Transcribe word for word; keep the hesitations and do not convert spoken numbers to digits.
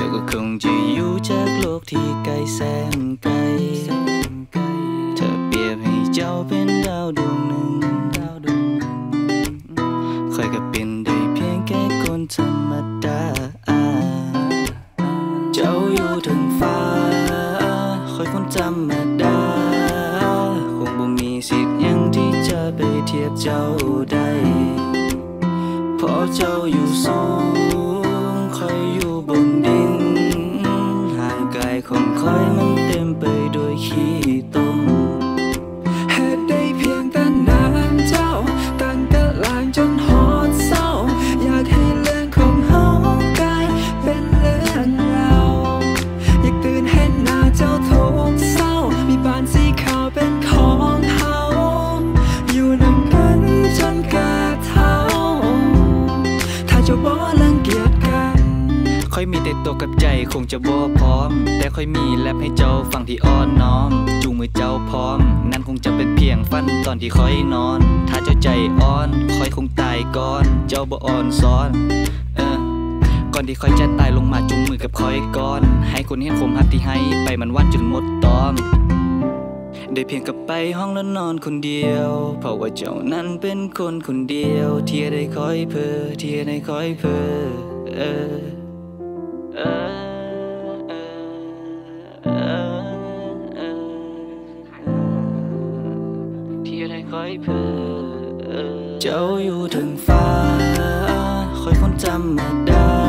ก็คงจะอยู่จากโลกที่ไกลแสนไกลเธอเปรียบให้เจ้าเป็นดาวดวงหนึ่งคอยก็เป็นได้เพียงแค่คนธรรมดาเจ้าอยู่ถึงฟ้าคอยคนธรรมดาคงบ่มีสิทธิ์ยังที่จะไปเทียบเจ้าได้เพราะเจ้าอยู่สูงคอยอยู่บนดินห่างไกลของคอยมันเต็มไปด้วยขี้ตมเหตุได้เพียงแต่นานเจ้าตั้งแต่หลังจนหอดเศร้าอยากให้เรื่องของเฮากลายเป็นเรื่องราวอยากตื่นเห็นหน้าเจ้าทุกเศร้ามีบ้านสีขาวเป็นของเฮาอยู่นำกันจนแก่เฒ่าถ้าเจ้าบ่รังเกียจกันค่อยมีแต่ตัวกับใจคงจะบ่พร้อมแต่ค่อยมีแลบให้เจ้าฟังที่อ่อนน้อมจูงมือเจ้าพร้อมนั่นคงจะเป็นเพียงฝันตอนที่ค่อยนอนถ้าเจ้าใจอ่อนค่อยคงตายก่อนเจ้าบ่อ่อนซ้อนเออก่อนที่ค่อยจะตายลงมาจูงมือกับค่อยก่อนให้คนเห็นคมหักที่ให้ไปมันวันจนหมดตอมได้เพียงกับไปห้องแล้วนอนคนเดียวเพราะว่าเจ้านั้นเป็นคนคนเดียวที่ได้คอยเพ้อที่ได้คอยเพ้อเออเออเออเออที่ได้คอยเพ้อเจ้าอยู่ถึงฟ้าคอยคนธรรมดา